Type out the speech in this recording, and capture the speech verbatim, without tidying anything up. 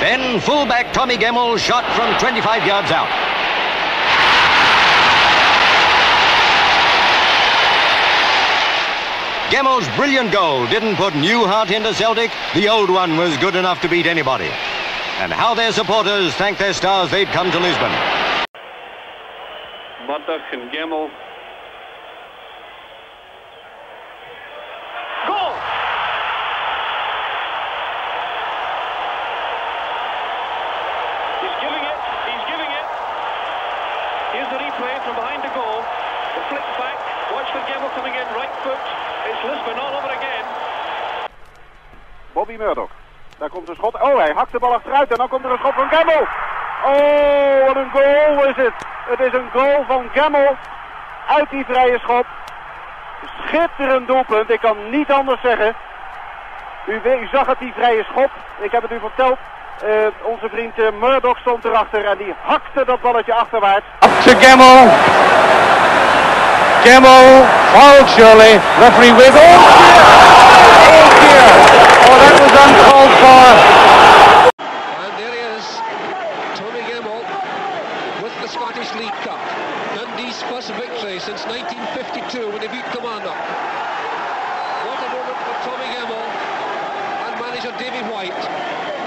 Then fullback Tommy Gemmell shot from twenty-five yards out. Gemmell's brilliant goal didn't put new heart into Celtic. The old one was good enough to beat anybody. And how their supporters thanked their stars they'd come to Lisbon. Murdoch and Gemmell. Goal! He's giving it, he's giving it. Here's the replay from behind the goal. The flick back, watch for Gemmell coming in, right foot. It's Lisbon all over again. Bobby Murdoch. Daar komt een schot. Oh, hij hakt de bal achteruit en dan komt er een schot van Gemmell. Oh, wat een goal is het. Het is een goal van Gemmell uit die vrije schop. Schitterend doelpunt, ik kan niet anders zeggen. U, u zag het, die vrije schop. Ik heb het u verteld. Uh, onze vriend uh, Murdoch stond erachter en die hakte dat balletje achterwaarts. Up to Gemmell. Gemmell, foul surely. Referee with. Oh dear! Oh dear! Oh, that was uncalled for. And there he is, Tommy Gemmell with the Scottish League Cup. Dundee's first victory since nineteen fifty-two when they beat Kilmarnock. What a moment for Tommy Gemmell and manager Davy White.